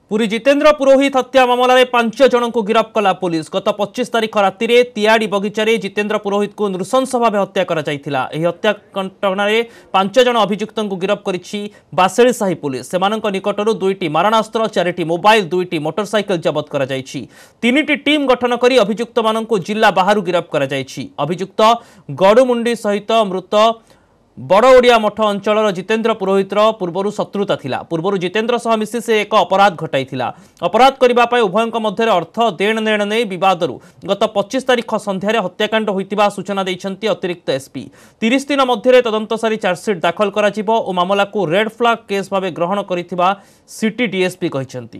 पुरी जितेन्द्र पुरोहित हत्या मामलें 5 जन को गिरफ्त कला पुलिस। गत 25 तारिख राति तियाड़ी बगीचारे जितेन्द्र पुरोहित को नृशंस भाव हत्या करा जायथिला। एही हत्या घटनारे 5 जन अभियुक्त को गिरफ्त करिछि बासेळीसाही पुलिस। सेमानक निकटरू 2टी मारणास्त्र, 4टी मोबाइल, 2टी मोटरसाइकेल जबत करा जायछि। 3टी टीम गठन करी अभियुक्त माननकु जिल्ला बाहरु गिरफ्त करा जायछि। अभियुक्त गडुमुंडी सहित मृत बड़ ओडिया मठ अंचल जितेन्द्र पुरोहितर पूर्वर शत्रुता थिला। पूर्वर जितेन्द्र सह मिसी से एक अपराध घटाइथिला। अपराध करने उभयों मध्य अर्थ देण नेण नहीं विवादरू गत 25 तारिख संध्यारे हत्याकांड होइतिबा सूचना दैछन्ती अतिरिक्त एसपी। 30 दिन मध्य तदंत सारी चार्जसीट दाखल करा और मामला को रेड फ्लैग केस भाव ग्रहण करिथिबा सिटी डीएसपी कहिसन्ती।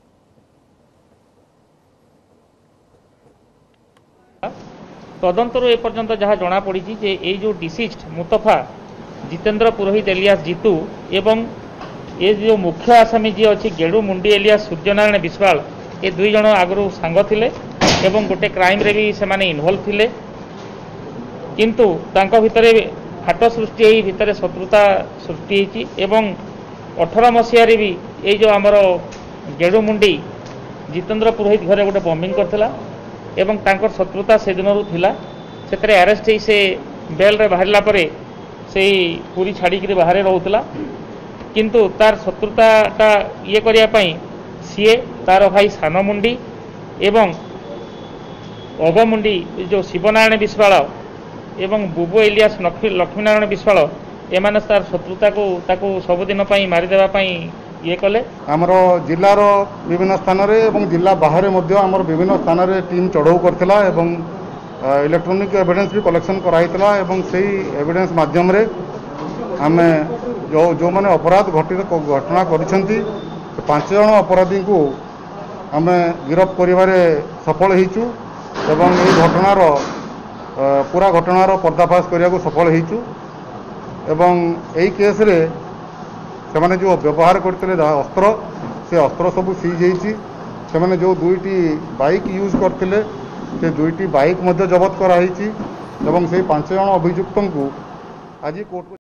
तदंतर एपर्यंत जहाँ जना पड़ी जे ये जो डिसीज्ड मुस्तफा जितेन्द्र पुरोहित एलियास जीतू एवं ये जो मुख्य आसामी जी अच्छी गेड़ू मुंडी एलियास सूर्यनारायण विश्वाल ये 2 जन आगु सांग थिले एवं गोटे क्राइम रे भी सेमाने इन्वॉल्व थिले, किंतु तांको भितरे फाट सृष्टि होई भितरे शत्रुता सृष्टि होईची एवं 18 मसीह भी ये जो आमर गेड़ू मुंडी जितेन्द्र पुरोहित घरे गोटे बॉम्बिंग करथिला एवं तांकर शत्रुता से दिन थिला। से अरेस्ट ही से बेल रे बाहरला परे से पूरी छाड़ी बाहर रोला, किंतु तार शत्रुताटा ये करने सीए तार भाई सानमुंडी एवं अगमुंडी जो शिवनारायण विश्वाल एवं बुबु एलियास लक्ष्मीनारायण विश्वाल एमाने तार शत्रुता को सबुदिन मारिदेवाई ये कले। आमर जिलार विभिन्न स्थान रे जिला बाहर आमर विभिन्न स्थान रे टीम चढ़ऊ करथिला एवं इलेक्ट्रोनिक एविडेंस भी कलेक्शन कराइतला एवं से एविडेंस माध्यम रे आमे जो माने अपराध घटना करिसेंती 5 जन अपराधी को आमे गिरफ्त करिवारे सफल हेचु एवं ये घटनार पूरा घटनार पर्दाफाश करिया को सफल हेचु एवं एई केस रे से माने जो व्यवहार करते अस्त्र से अस्त्र सब सीज होती से माने जो 2टी बाइक यूज करते से 2टी बाइक जबत कराई एवं से 5 जन अभियुक्त को आज कोर्ट